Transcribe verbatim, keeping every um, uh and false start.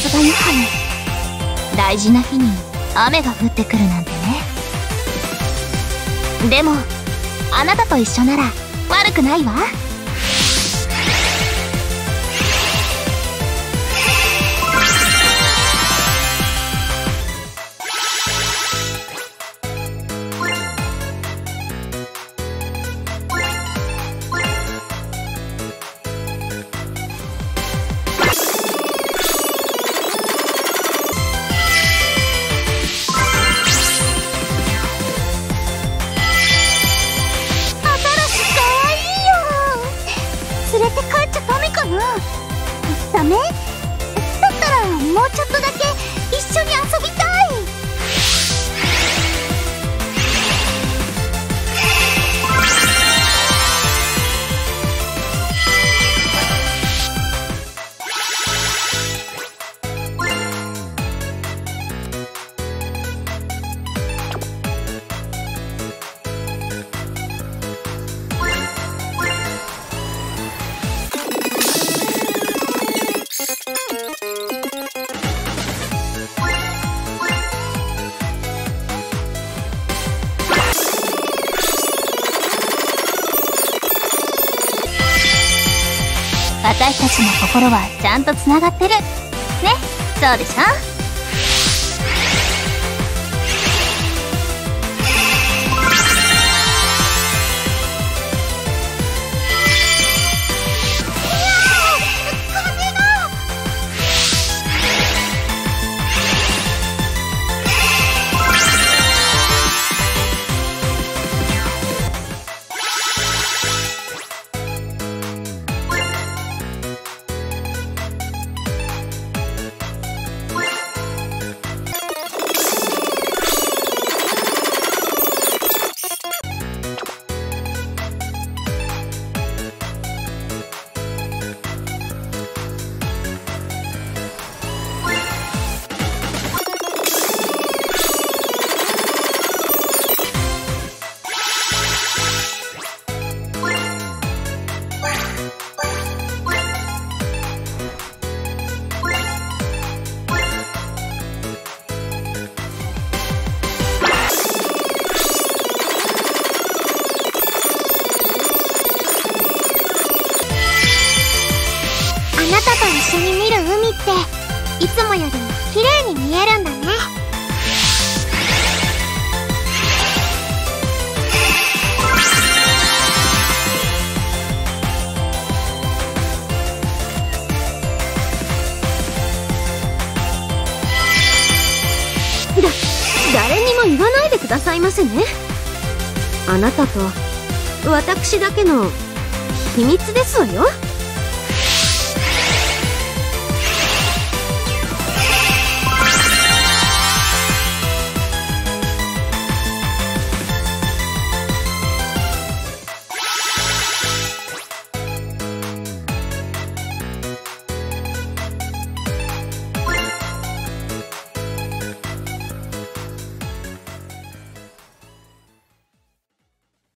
がやはり大事な日に雨が降ってくるなんてね。でもあなたと一緒なら悪くないわ。 ダメ？だったらもうちょっとだけ一緒に遊びたい。 私たちの心はちゃんとつながってるね。そうでしょ。 あなたと一緒に見る海っていつもよりも綺麗に見えるんだね。 だ、誰にも言わないでくださいませね。あなたと私だけの秘密ですわよ。